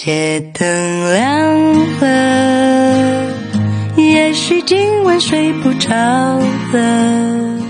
街灯亮了，也许今晚睡不着了。